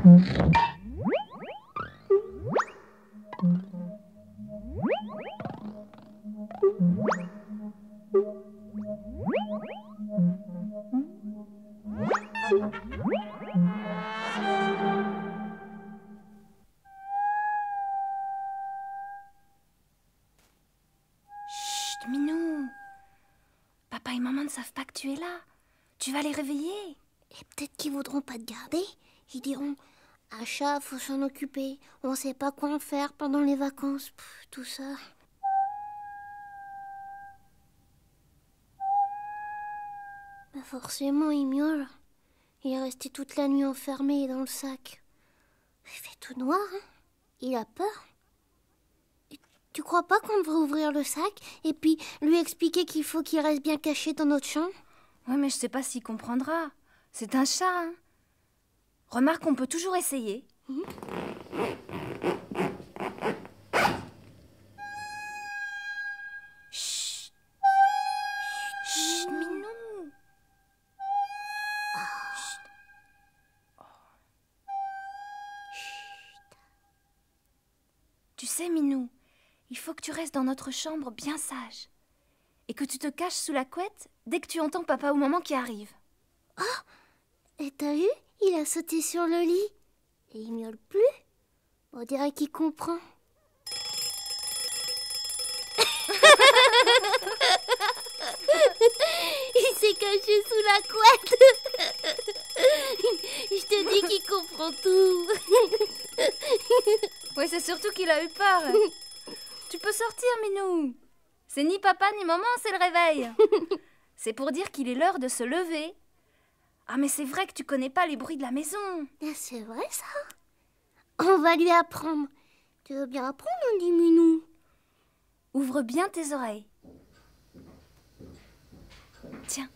Chut, Minou. Papa et maman ne savent pas que tu es là. Tu vas les réveiller. Et peut-être qu'ils voudront pas te garder. Ils diront, Acha, faut s'en occuper. On sait pas quoi en faire pendant les vacances. Tout ça. Bah forcément, il miaule. Il est resté toute la nuit enfermé dans le sac. Il fait tout noir, hein. Il a peur. Et tu crois pas qu'on devrait ouvrir le sac et puis lui expliquer qu'il faut qu'il reste bien caché dans notre chambre? Ouais, mais je sais pas s'il comprendra. C'est un chat, hein. Remarque, on peut toujours essayer. Chut. Chut, Minou. Chut. Oh. Chut. Tu sais, Minou, il faut que tu restes dans notre chambre bien sage. Et que tu te caches sous la couette dès que tu entends papa ou maman qui arrivent. Et t'as vu? Il a sauté sur le lit. Et il miaule plus. On dirait qu'il comprend. Il s'est caché sous la couette. Je te dis qu'il comprend tout. Ouais, c'est surtout qu'il a eu peur. Tu peux sortir, Minou. C'est ni papa ni maman, c'est le réveil. C'est pour dire qu'il est l'heure de se lever. Ah, mais c'est vrai que tu connais pas les bruits de la maison. Ah, c'est vrai ça. On va lui apprendre. Tu veux bien apprendre, on dit Minou? Ouvre bien tes oreilles. Tiens.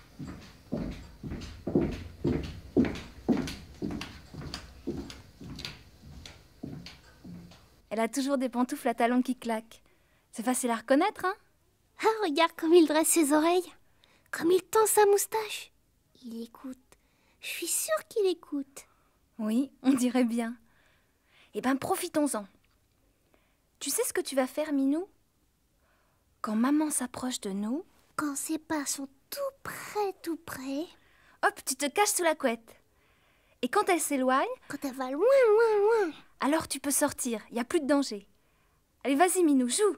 Elle a toujours des pantoufles à talons qui claquent. C'est facile à reconnaître, hein? Ah, regarde comme il dresse ses oreilles. Comme il tend sa moustache. Il écoute. Je suis sûre qu'il écoute. Oui, on dirait bien. Eh ben, profitons-en. Tu sais ce que tu vas faire, Minou? Quand maman s'approche de nous... Quand ses pas sont tout près... Hop, tu te caches sous la couette. Et quand elle s'éloigne... Quand elle va loin... Alors tu peux sortir, il n'y a plus de danger. Allez, vas-y, Minou, joue.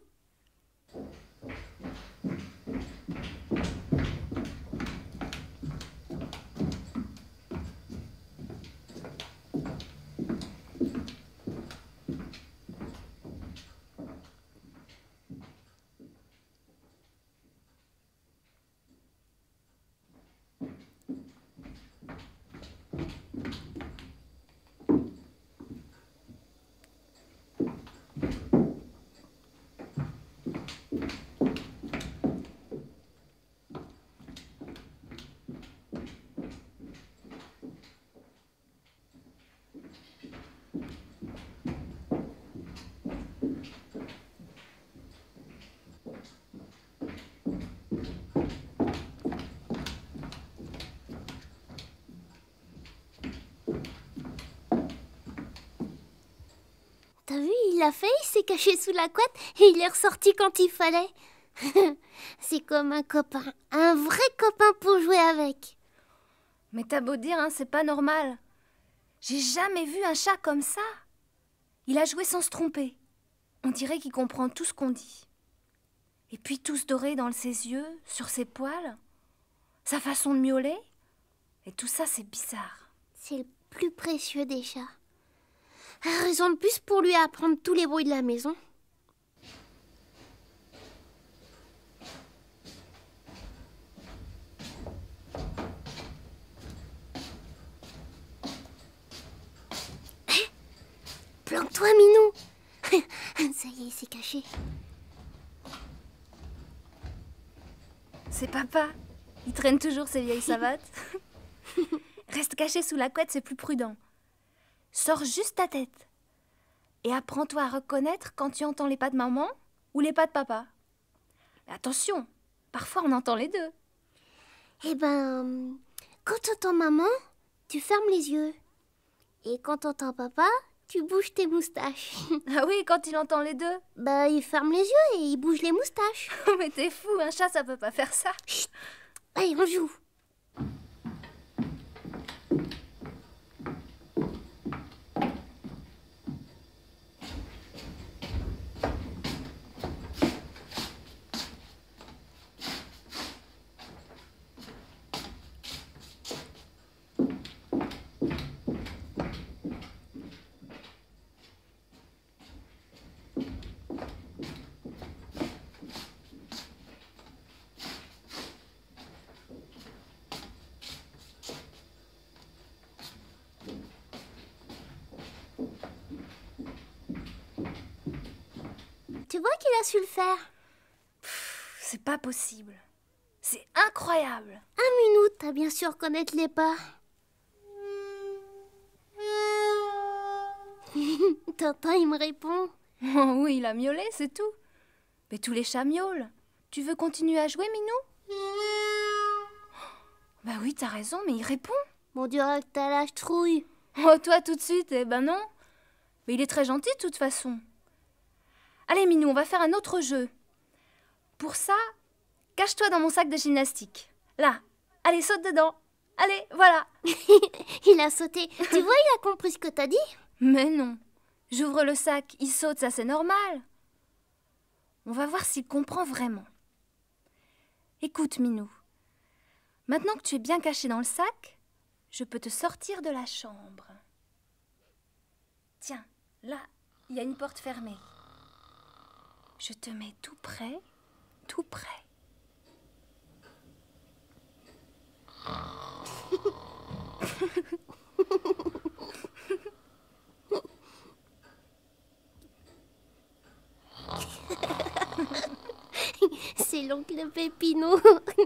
T'as vu, il l'a fait, il s'est caché sous la couette et il est ressorti quand il fallait. C'est comme un copain, un vrai copain pour jouer avec. Mais t'as beau dire, hein, c'est pas normal. J'ai jamais vu un chat comme ça. Il a joué sans se tromper. On dirait qu'il comprend tout ce qu'on dit. Et puis tous dorés dans ses yeux, sur ses poils, sa façon de miauler. Et tout ça, c'est bizarre. C'est le plus précieux des chats. Raison de plus pour lui apprendre tous les bruits de la maison. Planque-toi, Minou. Ça y est, il s'est caché. C'est papa. Il traîne toujours ses vieilles savates. Reste caché sous la couette, c'est plus prudent. Sors juste ta tête. Et apprends-toi à reconnaître quand tu entends les pas de maman ou les pas de papa. Mais attention, parfois on entend les deux. Eh ben, quand tu entends maman, tu fermes les yeux. Et quand t'entends papa, tu bouges tes moustaches. Ah oui, quand il entend les deux. Bah, il ferme les yeux et il bouge les moustaches. Mais t'es fou, un chat ça peut pas faire ça. Chut. Allez, on joue. Tu vois qu'il a su le faire. C'est pas possible. C'est incroyable. Un Minou, t'as bien sûr reconnaître les pas. T'entends, il me répond. Oh oui, il a miaulé, c'est tout. Mais tous les chats miaulent. Tu veux continuer à jouer, Minou? Bah oui, t'as raison, mais il répond. On dirait que t'as la trouille. Oh, toi, tout de suite, eh ben non. Mais il est très gentil, de toute façon. Allez, Minou, on va faire un autre jeu. Pour ça, cache-toi dans mon sac de gymnastique. Là, allez, saute dedans. Allez, voilà. Il a sauté. Tu vois, il a compris ce que t'as dit. Mais non. J'ouvre le sac, il saute, ça c'est normal. On va voir s'il comprend vraiment. Écoute, Minou. Maintenant que tu es bien caché dans le sac, je peux te sortir de la chambre. Tiens, là, il y a une porte fermée. Je te mets tout près, tout près. C'est l'oncle Pépino.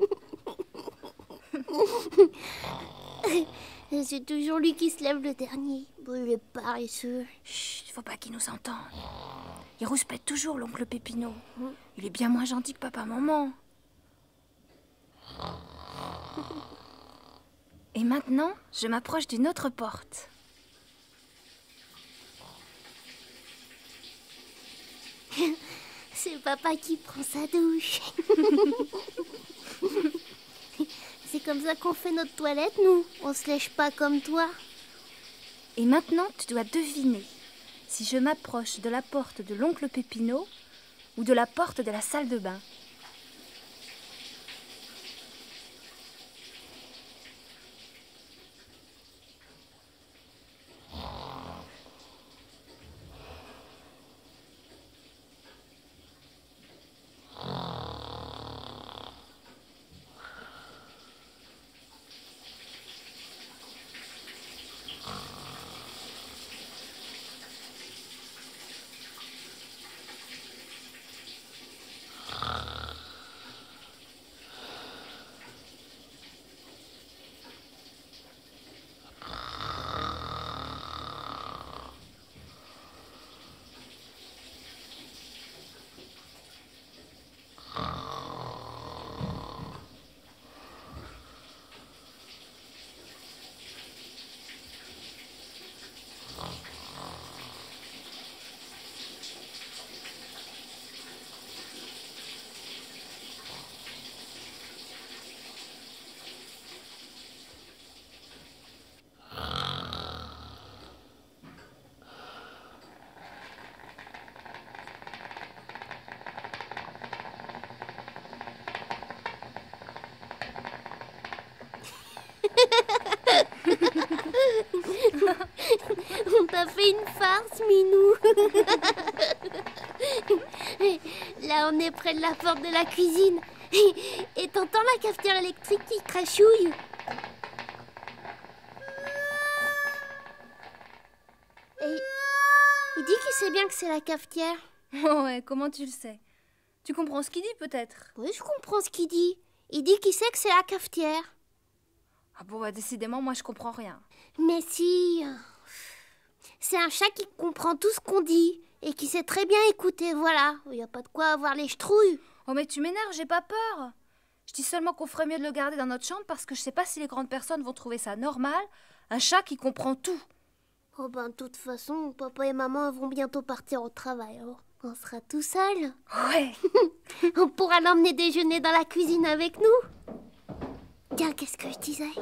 C'est toujours lui qui se lève le dernier. Bon, il est paresseux. Chut, faut pas qu'il nous entende. Il rouspète toujours, l'oncle Pépino. Il est bien moins gentil que papa-maman. Et maintenant, je m'approche d'une autre porte. C'est papa qui prend sa douche. C'est comme ça qu'on fait notre toilette, nous. On se lèche pas comme toi. Et maintenant, tu dois deviner si je m'approche de la porte de l'oncle Pépino ou de la porte de la salle de bain. On t'a fait une farce, Minou. Là, on est près de la porte de la cuisine. Et t'entends la cafetière électrique qui crachouille. Et il dit qu'il sait bien que c'est la cafetière. Oh ouais, comment tu le sais? Tu comprends ce qu'il dit peut-être? Oui, je comprends ce qu'il dit. Il dit qu'il sait que c'est la cafetière. Ah bon, bah, décidément, moi je comprends rien. Mais si... C'est un chat qui comprend tout ce qu'on dit et qui sait très bien écouter, voilà. Il n'y a pas de quoi avoir les chetrouilles. Oh mais tu m'énerves, j'ai pas peur. Je dis seulement qu'on ferait mieux de le garder dans notre chambre parce que je sais pas si les grandes personnes vont trouver ça normal. Un chat qui comprend tout. Oh ben, de toute façon, papa et maman vont bientôt partir au travail, alors on sera tout seul. Ouais. On pourra l'emmener déjeuner dans la cuisine avec nous. Tiens, qu'est-ce que je disais?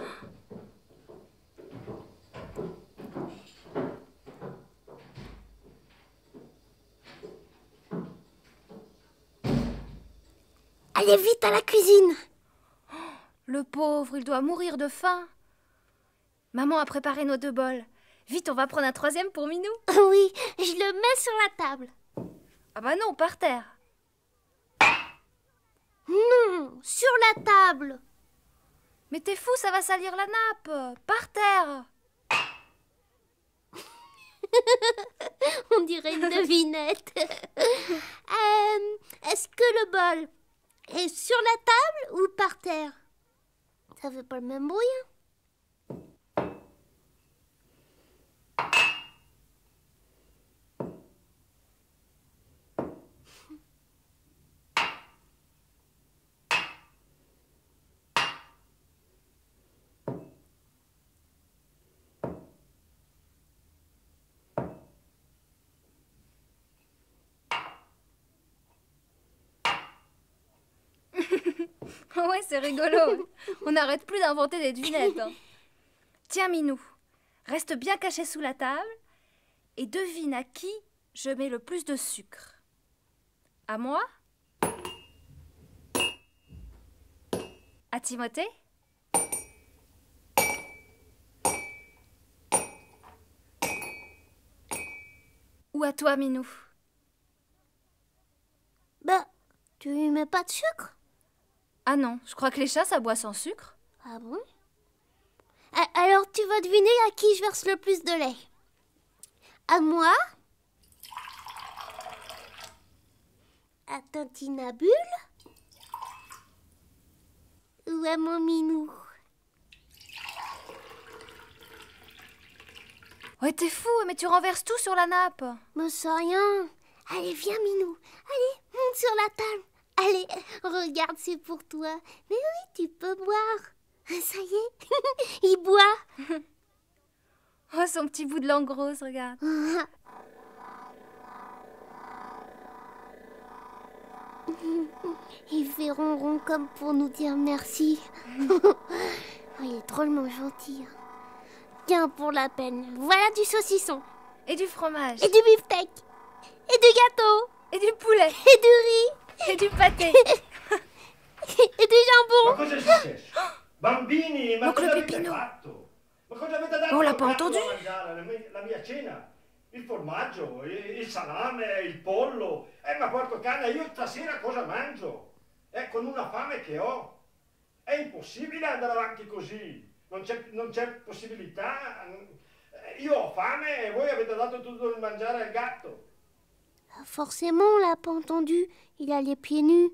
Allez vite à la cuisine. Le pauvre, il doit mourir de faim. Maman a préparé nos 2 bols. Vite, on va prendre un 3e pour Minou. Oui, je le mets sur la table. Ah bah non, par terre. Non, sur la table. Mais t'es fou, ça va salir la nappe. Par terre. On dirait une devinette. Est-ce que le bol est sur la table ou par terre? Ça fait pas le même bruit, hein? Ouais, c'est rigolo. On n'arrête plus d'inventer des devinettes. Hein. Tiens, Minou, reste bien caché sous la table et devine à qui je mets le plus de sucre. À moi? À Timothée? Ou à toi, Minou? Bah, tu lui mets pas de sucre? Ah non, je crois que les chats, ça boit sans sucre. Ah bon? Alors tu vas deviner à qui je verse le plus de lait. À moi? À Tintinabule? Ou à mon Minou? Ouais, t'es fou, mais tu renverses tout sur la nappe. Mais c'est rien. Allez, viens Minou. Allez, monte sur la table. Allez, regarde, c'est pour toi. Mais oui, tu peux boire. Ça y est, il boit. Oh, son petit bout de langue rose, regarde. Il fait ronron comme pour nous dire merci. Oh, il est drôlement gentil. Tiens, pour la peine, voilà du saucisson. Et du fromage. Et du beefsteak. Et du gâteau. Et du poulet. Et du riz. Et du pâté. Et du jambon. Ma cosa è successo? Bambini, ma Oncle cosa avete Peppino. fatto? Ma cosa avete dato Oh, l'ha al pas gatto entendu? da mangiare? La mia cena? Il formaggio, il salame, il pollo. Ma porco cane, io stasera cosa mangio? Con una fame che ho. È impossibile andare avanti così. Non c'è possibilità. Io ho fame e voi avete dato tutto il mangiare al gatto. Forcément, on l'a pas entendu. Il a les pieds nus.